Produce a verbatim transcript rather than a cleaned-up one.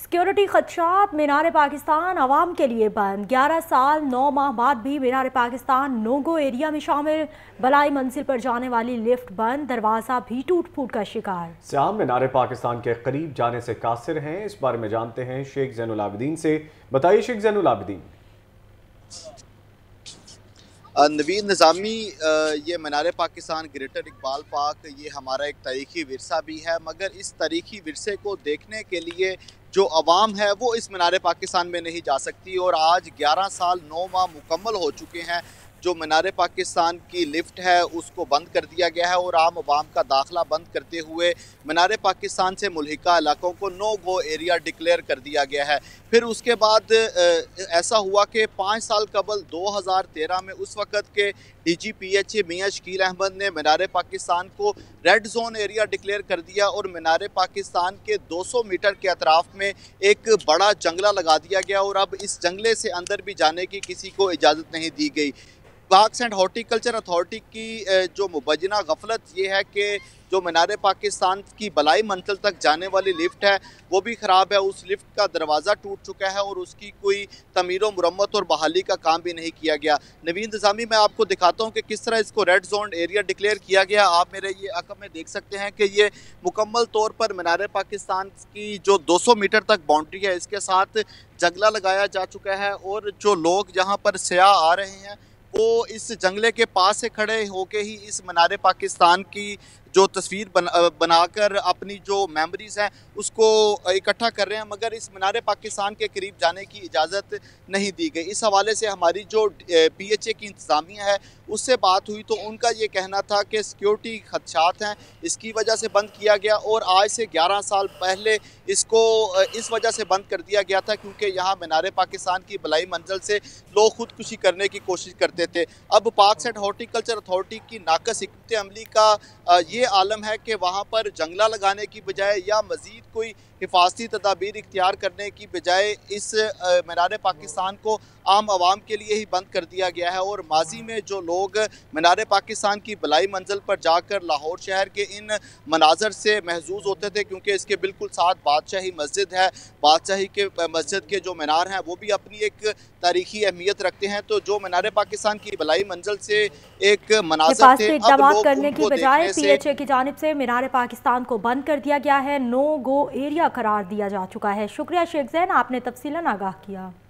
Security खदशात मीनार पाकिस्तान अवाम के लिए बंद। ग्यारह साल नौ माह बाद भी Minar Pakistan no go area में शामिल। बलाई मंजिल पर जाने वाली लिफ्ट बंद, दरवाज़ा भी टूट फूट का शिकार। श्याम मीनार पाकिस्तान के करीब जाने से कासिर हैं, इस बारे में जानते हैं शेख ज़ैनुल आबिदीन से। बताइए शेख ज़ैनुल आबिदीन। नवीद निज़ामी, ये मीनार पाकिस्तान ग्रेटर इकबाल पार्क ये हमारा एक तारीखी विरसा भी है, मगर इस तारीखी विरसे को देखने के लिए जो अवाम है वो इस मीनार पाकिस्तान में नहीं जा सकती। और आज ग्यारह साल नौ माह मुकम्मल हो चुके हैं। जो मीनार पाकिस्तान की लिफ्ट है उसको बंद कर दिया गया है और आम आवाम का दाखिला बंद करते हुए मीनार पाकिस्तान से मुल्हिका इलाकों को नो गो एरिया डिक्लेयर कर दिया गया है। फिर उसके बाद ऐसा हुआ कि पाँच साल कबल दो हज़ार तेरह में उस वक़्त के D G P H A Mian Shakeel Ahmed ने मीनार पाकिस्तान को रेड जोन एरिया डिक्लेयर कर दिया और मीनार पाकिस्तान के दो सौ मीटर के अतराफ में एक बड़ा जंगला लगा दिया गया और अब इस जंगले से अंदर भी जाने की किसी को इजाज़त नहीं दी गई। पार्क्स एंड हॉर्टिकल्चर अथॉरिटी की जो मुबैना गफलत ये है कि जो मीनार पाकिस्तान की बलाई मंजिल तक जाने वाली लिफ्ट है वो भी ख़राब है। उस लिफ्ट का दरवाज़ा टूट चुका है और उसकी कोई तमीर व मुरम्मत और बहाली का काम भी नहीं किया गया। नवीन इंतज़ामी, मैं आपको दिखाता हूँ कि किस तरह इसको रेड जोन एरिया डिक्लेयर किया गया। आप मेरे ये अकब में देख सकते हैं कि ये मुकम्मल तौर पर मीनार पाकिस्तान की जो दो सौ मीटर तक बाउंड्री है इसके साथ जंगला लगाया जा चुका है और जो लोग यहाँ पर सयाह आ रहे हैं वो इस जंगले के पास से खड़े होके ही इस मीनार पाकिस्तान की जो तस्वीर बना बनाकर अपनी जो मेमोरीज़ हैं उसको इकट्ठा कर रहे हैं, मगर इस मीनार पाकिस्तान के करीब जाने की इजाज़त नहीं दी गई। इस हवाले से हमारी जो पी एच ए की इंतज़ामिया है उससे बात हुई तो उनका ये कहना था कि सिक्योरिटी खदशात हैं, इसकी वजह से बंद किया गया और आज से ग्यारह साल पहले इसको इस वजह से बंद कर दिया गया था क्योंकि यहाँ मीनार पाकिस्तान की बलाई मंजिल से लोग खुदकुशी करने की कोशिश करते थे। अब पार्क्स एंड हॉर्टिकल्चर अथॉरिटी की नाकस हिकमत अमली का ये आलम है कि वहाँ पर जंगला लगाने की बजाय या मज़ीद कोई हिफाजती तदाबीर इख्तियार करने की बजाय इस मीनार पाकिस्तान को आम आवाम के लिए ही बंद कर दिया गया है। और माजी में जो लोग मीनार पाकिस्तान की बलाई मंजिल पर जाकर लाहौर शहर के इन मनाजर से महजूज होते थे क्योंकि इसके बिल्कुल साथ बादशाही मस्जिद है, बादशाही के मस्जिद के जो मीनार हैं वो भी अपनी एक तारीखी अहमियत रखते हैं। तो जो मीनार पाकिस्तान की बलाई मंजिल से एक मनाजर थे, अब लोग करने की बजाय पी एच ए की जानिब से मीनार पाकिस्तान को बंद कर दिया गया है, नो गो एरिया करार दिया जा चुका है। शुक्रिया शेख ज़ैन, आपने तफसीलन आगाह किया।